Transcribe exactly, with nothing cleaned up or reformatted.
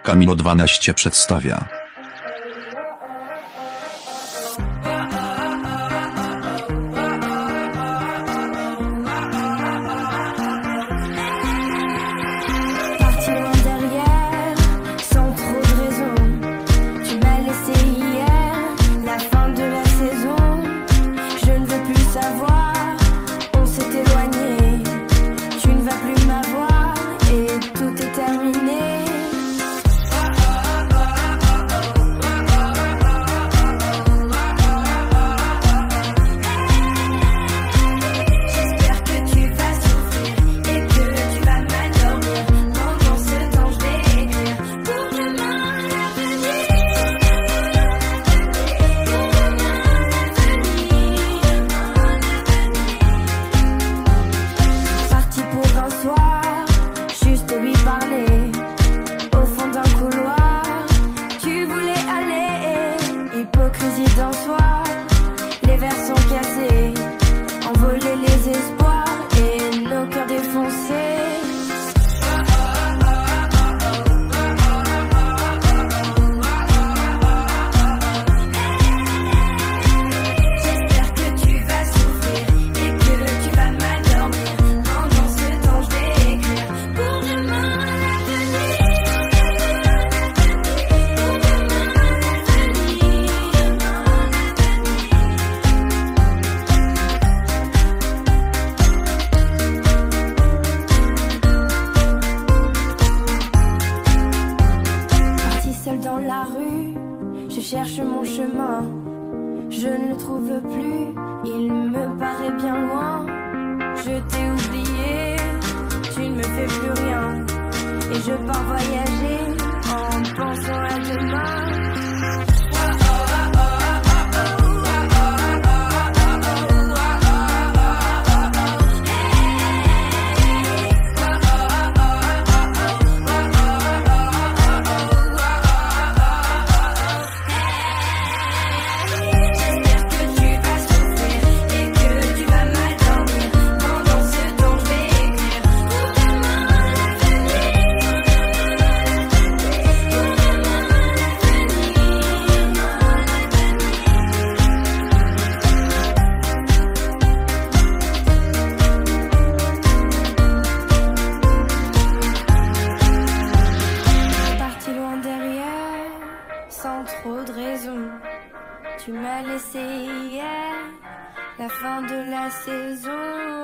Kamilo dwanaście przedstawia. Dans soi, les verres sont cassés, envoler les espoirs et nos cœurs défoncés. J'espère que tu vas souffrir et que tu vas m'endormir. Pendant ce temps, je vais écrire pour demain l'avenir. Dans la rue, je cherche mon chemin, je ne le trouve plus, il me paraît bien loin. Je t'ai oublié, tu ne me fais plus rien, et je pars voyager en pensant à demain. Sans trop de raison, tu m'as laissé hier, la fin de la saison.